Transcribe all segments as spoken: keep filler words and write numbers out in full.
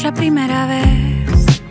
es la primera vez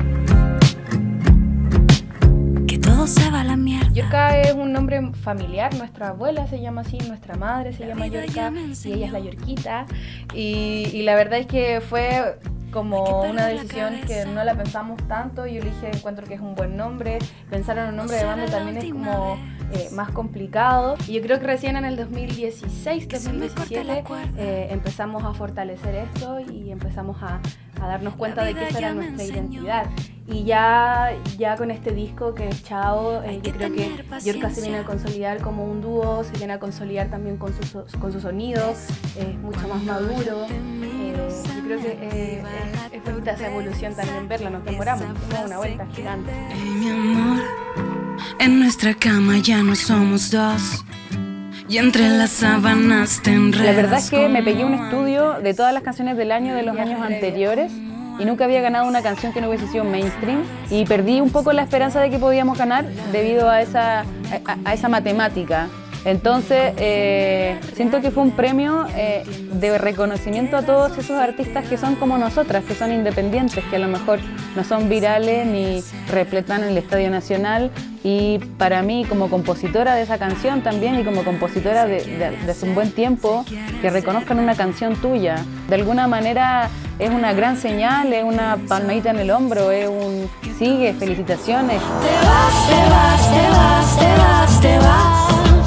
que todo se va a la mierda. Yorka es un nombre familiar, nuestra abuela se llama así, nuestra madre se llama Yorka y ella es la Yorquita. Y, y la verdad es que fue como una decisión que no la pensamos tanto. Yo le dije, encuentro que es un buen nombre. Pensar en un nombre de banda también es como eh, más complicado. Y yo creo que recién en el dos mil dieciséis, dos mil diecisiete eh, empezamos a fortalecer esto y empezamos a, a darnos cuenta de que esa era nuestra identidad. Y ya, ya con este disco que es Chao, eh, yo creo que Yorka se viene a consolidar como un dúo, se viene a consolidar también con su, con su sonido, es eh, mucho más maduro. Eh, yo creo que eh, es, es bonita esa evolución también verla, nos demoramos, dimos una vuelta gigante. Hey, mi amor, en nuestra cama ya no somos dos. Y entre las sábanas te enredas. La verdad es que me pegué un estudio de todas las canciones del año de los años anteriores y nunca había ganado una canción que no hubiese sido mainstream y perdí un poco la esperanza de que podíamos ganar debido a esa, a, a esa matemática. Entonces eh, siento que fue un premio eh, de reconocimiento a todos esos artistas que son como nosotras, que son independientes, que a lo mejor no son virales ni repletan el Estadio Nacional. Y para mí, como compositora de esa canción también y como compositora de, de, de hace un buen tiempo, que reconozcan una canción tuya, de alguna manera es una gran señal, es una palmadita en el hombro, es un sigue, felicitaciones. Te vas, te vas, te vas, te vas, te vas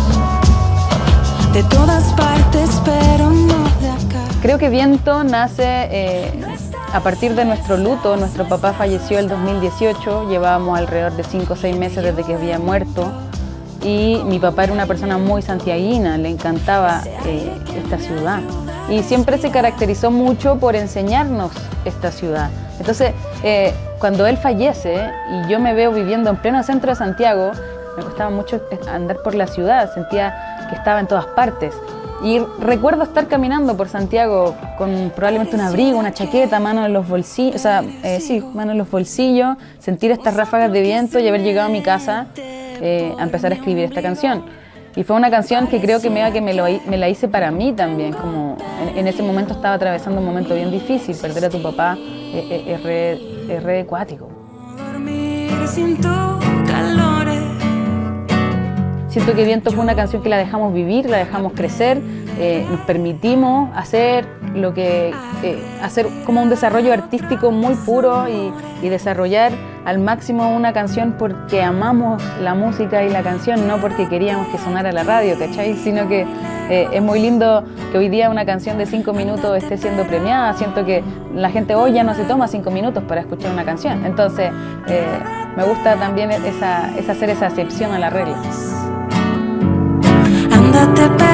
de todas partes, pero no de acá. Creo que Viento nace eh, a partir de nuestro luto. Nuestro papá falleció el dos mil dieciocho, llevábamos alrededor de cinco o seis meses desde que había muerto. Y mi papá era una persona muy santiaguina, le encantaba eh, esta ciudad. Y siempre se caracterizó mucho por enseñarnos esta ciudad. Entonces, eh, cuando él fallece y yo me veo viviendo en pleno centro de Santiago, me costaba mucho andar por la ciudad, sentía que estaba en todas partes. Y recuerdo estar caminando por Santiago con probablemente un abrigo, una chaqueta, mano en los bolsillos, o sea, eh, sí, mano en los bolsillos, sentir estas ráfagas de viento y haber llegado a mi casa eh, a empezar a escribir esta canción. Y fue una canción que creo que me, que me, lo, me la hice para mí también, como en, en ese momento estaba atravesando un momento bien difícil, perder a tu papá eh, eh, es re, es re acuático. Dormir sin tu calor. Siento que Viento fue una canción que la dejamos vivir, la dejamos crecer, eh, nos permitimos hacer lo que eh, hacer como un desarrollo artístico muy puro y, y desarrollar al máximo una canción porque amamos la música y la canción, no porque queríamos que sonara la radio, ¿cachai? Sino que eh, es muy lindo que hoy día una canción de cinco minutos esté siendo premiada. Siento que la gente hoy ya no se toma cinco minutos para escuchar una canción. Entonces eh, me gusta también esa, esa hacer esa excepción a la regla. Ándate,